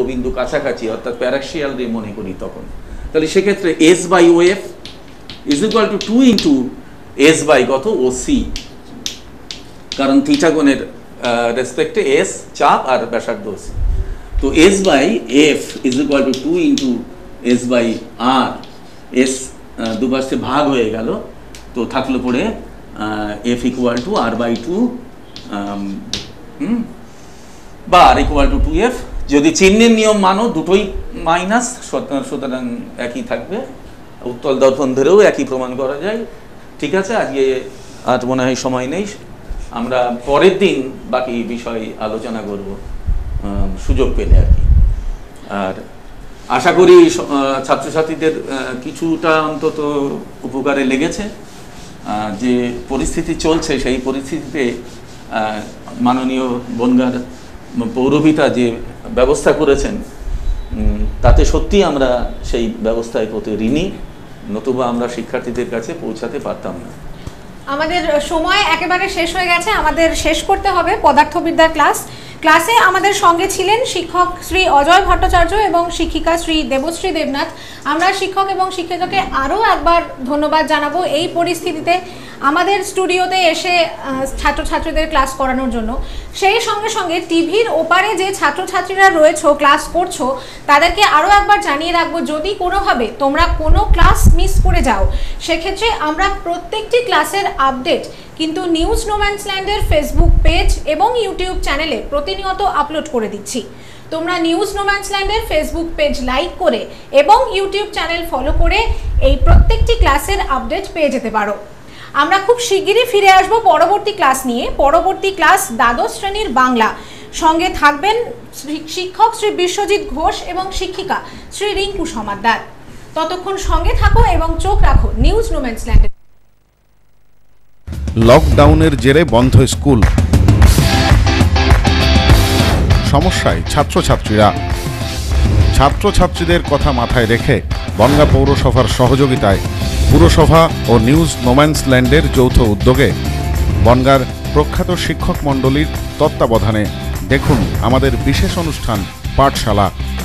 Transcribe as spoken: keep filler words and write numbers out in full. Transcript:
বিন্দু কাছাকাছি অর্থাৎ প্যারাক্সিয়াল রে মনে করি তখন, তাহলে সেক্ষেত্রে s by o f is equal to two into s by কত ও সি, কারণ থিটা কোণের রেসপেক্টে এস চাপ আর ব্যাসার্ধ সি। তো s by f is equal to two into s by r, s দুপাশে ভাগ হয়ে গেল, তো থাকলো পড়ে f equal to r by two hmm বা r equal to two f. যদি চিহ্নের নিয়ম মানো দুটোই মাইনাস, সুতরাং একই থাকবে। উত্তল দর্পণ ধরেও একই প্রমাণ করা যায়। ঠিক আছে, আজকে আর মনে হয় সময় নেই, আমরা পরের দিন বাকি বিষয় আলোচনা করব সুযোগ পেলে আর কি। আর আশা করি ছাত্রছাত্রীদের কিছুটা অন্তত উপকারে লেগেছে। যে পরিস্থিতি চলছে সেই পরিস্থিতিতে মাননীয় বনগাঁর পৌরপিতা যে ব্যবস্থা করেছেন তাতে সত্যি আমরা সেই ব্যবস্থায় প্রতি ঋণী, নতুবা আমরা শিক্ষার্থীদের কাছে পৌঁছাতে পারতাম না। আমাদের সময় একেবারে শেষ হয়ে গেছে, আমাদের শেষ করতে হবে পদার্থবিদ্যার ক্লাস। ক্লাসে আমাদের সঙ্গে ছিলেন শিক্ষক শ্রী অজয় ভট্টাচার্য এবং শিক্ষিকা শ্রী দেবশ্রী দেবনাথ। আমরা শিক্ষক এবং শিক্ষিকাকে আরও একবার ধন্যবাদ জানাবো এই পরিস্থিতিতে আমাদের স্টুডিওতে এসে ছাত্রছাত্রীদের ক্লাস করানোর জন্য। সেই সঙ্গে সঙ্গে টিভির ওপারে যে ছাত্রছাত্রীরা রয়েছো, ক্লাস করছো, তাদেরকে আরও একবার জানিয়ে রাখবো, যদি কোনোভাবে তোমরা কোনো ক্লাস মিস করে যাও সেক্ষেত্রে আমরা প্রত্যেকটি ক্লাসের আপডেট কিন্তু নিউজ নোম্যান্সল্যান্ডের ফেসবুক পেজ এবং ইউটিউব চ্যানেলে প্রতিনিয়ত আপলোড করে দিচ্ছি। তোমরা নিউজ নোম্যান্সল্যান্ডের ফেসবুক পেজ লাইক করে এবং ইউটিউব চ্যানেল ফলো করে এই প্রত্যেকটি ক্লাসের আপডেট পেয়ে যেতে পারো। আমরা খুব শিগগিরই ফিরে আসব পরবর্তী ক্লাস নিয়ে। পরবর্তী ক্লাস দ্বাদশ শ্রেণীর বাংলা, সঙ্গে থাকবেন শিক্ষক শ্রী বিশ্বজিৎ ঘোষ এবং শিক্ষিকা শ্রী রিঙ্কু সমাদ্দার। ততক্ষণ সঙ্গে থাকো এবং চোখ রাখো নিউজ নোম্যান্সল্যান্ডে। লকডাউনের জেরে বন্ধ স্কুল, সমস্যায় ছাত্রছাত্রীরা। ছাত্রছাত্রীদের কথা মাথায় রেখে বনগাঁ পৌরসভার সহযোগিতায় পুরসভা ও নিউজ নোম্যান্সল্যান্ডের যৌথ উদ্যোগে বনগাঁর প্রখ্যাত শিক্ষক মণ্ডলীর তত্ত্বাবধানে দেখুন আমাদের বিশেষ অনুষ্ঠান পাঠশালা।